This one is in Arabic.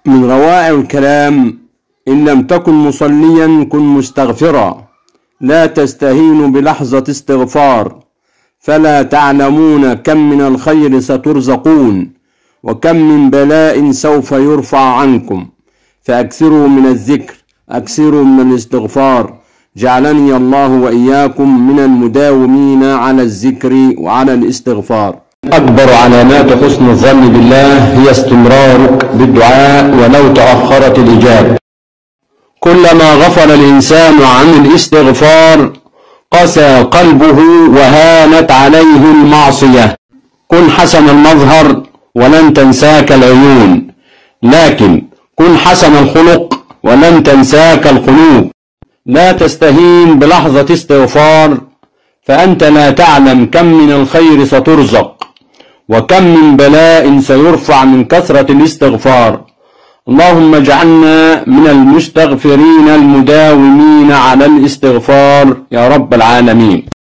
من روائع الكلام: إن لم تكن مصليا كن مستغفرا، لا تستهينوا بلحظة استغفار، فلا تعلمون كم من الخير سترزقون، وكم من بلاء سوف يرفع عنكم، فأكثروا من الذكر، أكثروا من الاستغفار. جعلني الله وإياكم من المداومين على الذكر وعلى الاستغفار. أكبر علامات حسن الظن بالله هي استمرارك بالدعاء ولو تأخرت الإجابة. كلما غفل الإنسان عن الاستغفار قسى قلبه وهانت عليه المعصية. كن حسن المظهر ولن تنساك العيون، لكن كن حسن الخلق ولن تنساك القلوب. لا تستهين بلحظة استغفار، فأنت لا تعلم كم من الخير سترزق، وكم من بلاء سيرفع من كثرة الاستغفار. اللهم اجعلنا من المستغفرين المداومين على الاستغفار يا رب العالمين.